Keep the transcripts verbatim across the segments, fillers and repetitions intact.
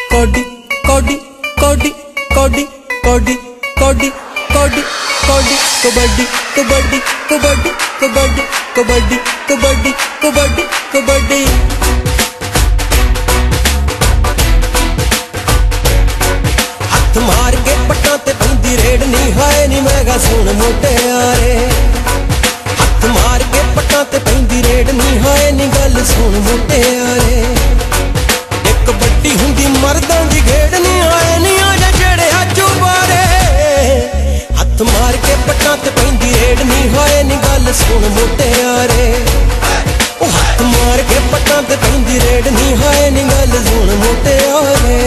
कौडी कौडी कौडी कौडी कौडी कौडी कौडी कौडी कबड्डी कबड्डी कबड्डी कबड्डी कबड्डी कबड्डी कबड्डी कबड्डी हथ मार के पट्टा ते पैंदी रेड नी हाय नी मैगा सुन मोटे यारे हथ मार के पट्टा ते पैंदी रेड नी हाय नी गल सुन मोटे यारे एक बड्डी हुंदी मर्दां दी घेड़ नी आए नी आजा जेड़े अजू बारे हथ मार के पट्टा ते पैंदी रेड नी हाय नी गल सुन मोटे यारे हथ मार के पट्टा ते पैंदी रेड नी हाय नी गल सुन मोटे यारे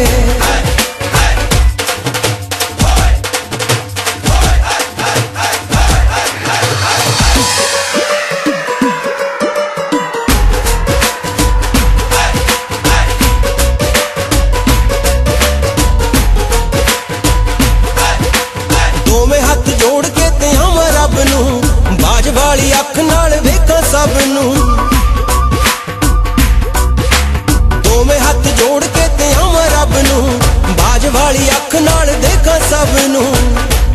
जोड़ के ते आवां रब नूं बाज वाली अख नाल वेखां सब नूं दोवें हथ जोड़ के ते आवां रब नूं बाज वाली अख नाल देखा सब नूं